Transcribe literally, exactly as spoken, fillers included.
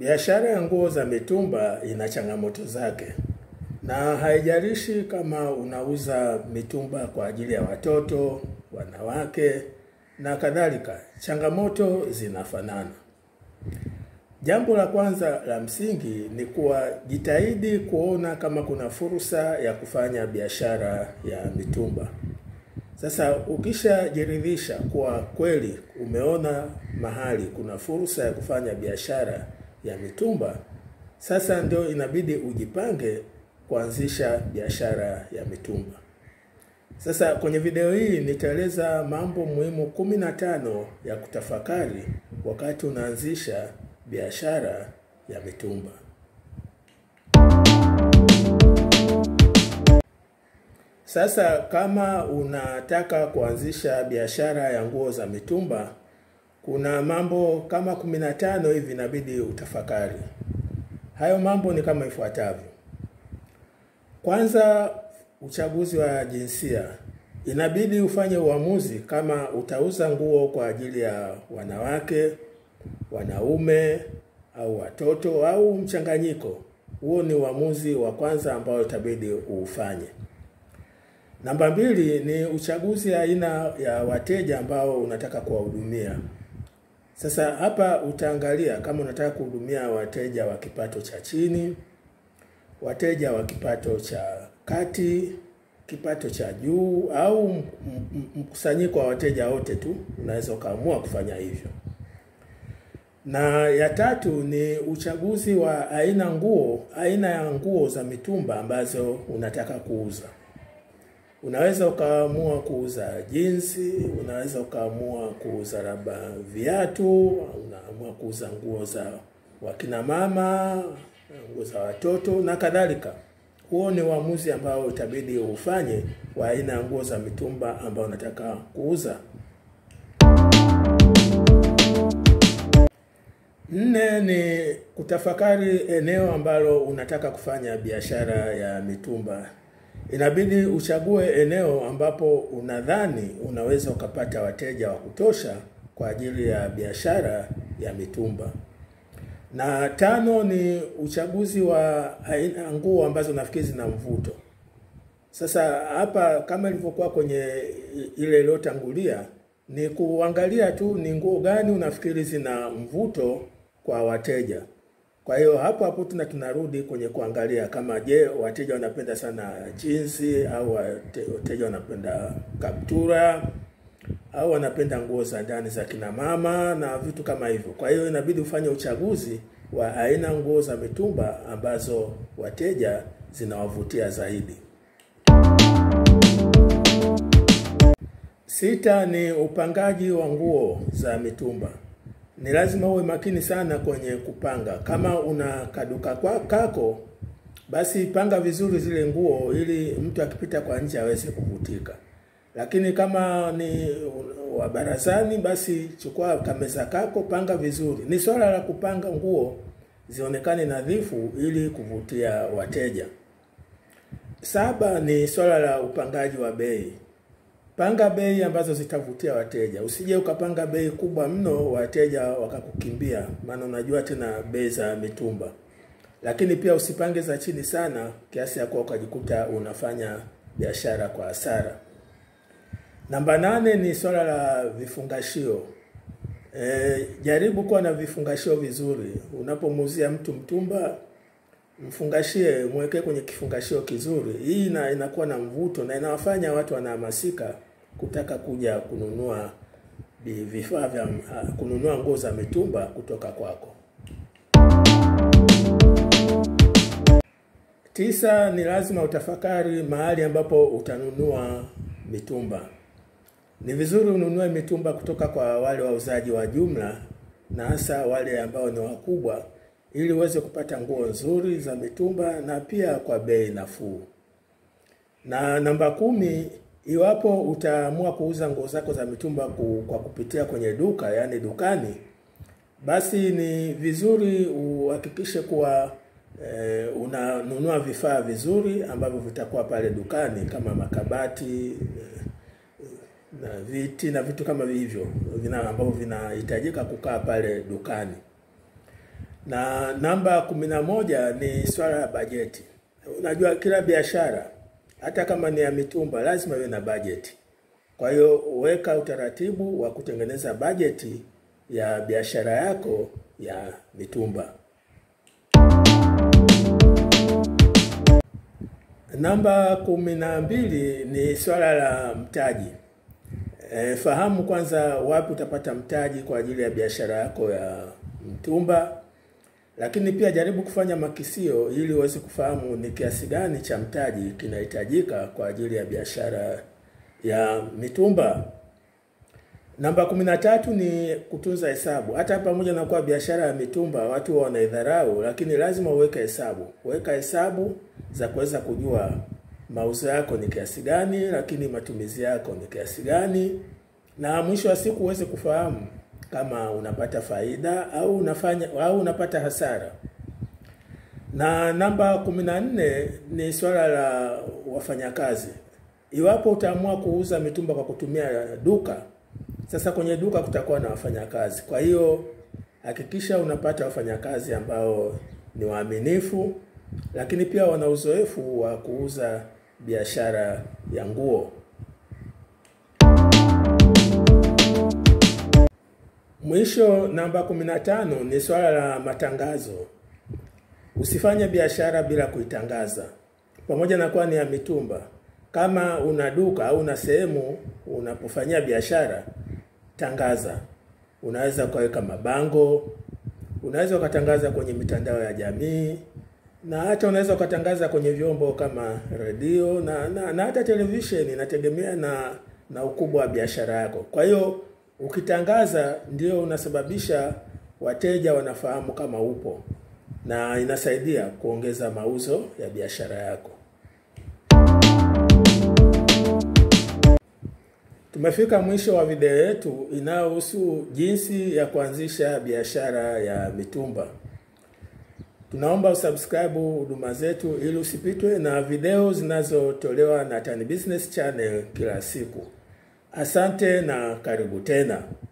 Biashara ya nguo za mitumba ina changamoto zake. Na haijalishi kama unauza mitumba kwa ajili ya watoto, wanawake na kadhalika. Changamoto zinafanana. Jambo la kwanza la msingi ni kuwa jitahidi kuona kama kuna fursa ya kufanya biashara ya mitumba. Sasa ukishajiridhisha kuwa kweli umeona mahali kuna fursa ya kufanya biashara ya mitumba, sasa ndio inabidi ujipange kuanzisha biashara ya mitumba. Sasa kwenye video hii nitaeleza mambo muhimu kumi na tano ya kutafakari wakati unaanzisha biashara ya mitumba. Sasa kama unataka kuanzisha biashara ya nguo za mitumba, kuna mambo kama kumi na tano hivi inabidi utafakari. Hayo mambo ni kama ifuatavyo. Kwanza, uchaguzi wa jinsia. Inabidi ufanye uamuzi kama utauza nguo kwa ajili ya wanawake, wanaume au watoto au mchanganyiko. Huo ni uamuzi wa kwanza ambao itabidi ufanye. Namba mbili ni uchaguzi aina ya wateja ambao unataka kuwahudumia. Sasa hapa utaangalia kama unataka kuhudumia wateja wa kipato cha chini, wateja wa kipato cha kati, kipato cha juu au mkusanyiko wa wateja wote tu, unaweza ukaamua kufanya hivyo. Na ya tatu ni uchaguzi wa aina nguo, aina ya nguo za mitumba ambazo unataka kuuza. Unaweza ukaamua kuuza jinsi, unaweza ukaamua kuuza labda viatu, unaamua kuuza nguo za wakina mama, nguo za watoto na kadhalika. Huo ni uamuzi ambao itabidi ufanye wa aina ya nguo za mitumba ambao unataka kuuza. Nne ni kutafakari eneo ambalo unataka kufanya biashara ya mitumba. Inabidi uchague eneo ambapo unadhani unaweza ukapata wateja wa kutosha kwa ajili ya biashara ya mitumba. Na tano ni uchaguzi wa aina nguo ambazo nafikiri zina mvuto. Sasa hapa kama ilivyokuwa kwenye ile iliyotangulia, ni kuangalia tu ni nguo gani unafikiri zina mvuto kwa wateja. Kwa hiyo hapo hapo tuna tunarudi kwenye kuangalia kama je, wateja wanapenda sana jinsi au wateja wanapenda kaptura au wanapenda nguo za ndani za kina mama na vitu kama hivyo. Kwa hiyo inabidi ufanye uchaguzi wa aina nguo za mitumba ambazo wateja zinawavutia zaidi. Sita ni upangaji wa nguo za mitumba. Ni lazima uwe makini sana kwenye kupanga. Kama una kaduka kwa kako, basi panga vizuri zile nguo ili mtu akipita kwa nje aweze kuvutika. Lakini kama ni wa barazani, basi chukua kameza kako, panga vizuri. Ni swala la kupanga nguo zionekane nadhifu ili kuvutia wateja. Saba ni swala la upangaji wa bei. Panga bei ambazo zitavutia wateja. Usije ukapanga bei kubwa mno wateja wakakukimbia, maana unajua tena bei za mitumba. Lakini pia usipange za chini sana kiasi ya kuwa ukajikuta unafanya biashara kwa hasara. Namba nane ni swala la vifungashio. E, jaribu kuwa na vifungashio vizuri. Unapomuuzia mtu mtumba, mfungashie, mweke kwenye kifungashio kizuri. Hii ina, inakuwa na mvuto na inawafanya watu wanahamasika kutaka kuja kununua vifaa vya kununua nguo za mitumba kutoka kwako. Tisa ni lazima utafakari mahali ambapo utanunua mitumba. Ni vizuri ununue mitumba kutoka kwa wale wauzaji wa jumla na hasa wale ambao ni wakubwa ili uweze kupata nguo nzuri za mitumba na pia kwa bei nafuu. Na namba kumi, iwapo utaamua kuuza nguo zako za mitumba kwa kupitia kwenye duka, yani dukani, basi ni vizuri uhakikishe kuwa e, unanunua vifaa vizuri ambavyo vitakuwa pale dukani kama makabati na viti na vitu kama hivyo vina ambavyo vinahitajika kukaa pale dukani. Na namba kumi na moja ni swala la bajeti. Unajua kila biashara, hata kama ni ya mitumba, lazima iwe na bajeti. Kwa hiyo weka utaratibu wa kutengeneza bajeti ya biashara yako ya mitumba. Namba kumi na mbili ni swala la mtaji. E, fahamu kwanza wapi utapata mtaji kwa ajili ya biashara yako ya mtumba. Lakini pia jaribu kufanya makisio ili uweze kufahamu ni kiasi gani cha mtaji kinahitajika kwa ajili ya biashara ya mitumba. Namba kumi na tatu ni kutunza hesabu. Hata pamoja na kuwa biashara ya mitumba watu wanaidharau, lakini lazima uweke hesabu. Weka hesabu za kuweza kujua mauzo yako ni kiasi gani, lakini matumizi yako ni kiasi gani, na mwisho wa siku uweze kufahamu kama unapata faida au unafanya au unapata hasara. Na namba kumi na nne ni swala la wafanyakazi. Iwapo utaamua kuuza mitumba kwa kutumia duka, sasa kwenye duka kutakuwa na wafanyakazi. Kwa hiyo hakikisha unapata wafanyakazi ambao ni waaminifu, lakini pia wana uzoefu wa kuuza biashara ya nguo. Mwisho, namba kumi na tano ni swala la matangazo. Usifanye biashara bila kuitangaza. Pamoja na kuwa ni ya mitumba, kama una duka au una sehemu unapofanyia biashara, tangaza. Unaweza kuweka mabango, unaweza ukatangaza kwenye mitandao ya jamii, na hata unaweza ukatangaza kwenye vyombo kama redio na, na, na hata televisheni, inategemea na na ukubwa wa biashara yako. Kwa hiyo ukitangaza ndio unasababisha wateja wanafahamu kama upo, na inasaidia kuongeza mauzo ya biashara yako. Tumefika mwisho wa video yetu inayohusu jinsi ya kuanzisha biashara ya mitumba. Tunaomba usubscribe huduma zetu ili usipitwe na video zinazotolewa na Tan Business Channel kila siku. Asante na karibu tena.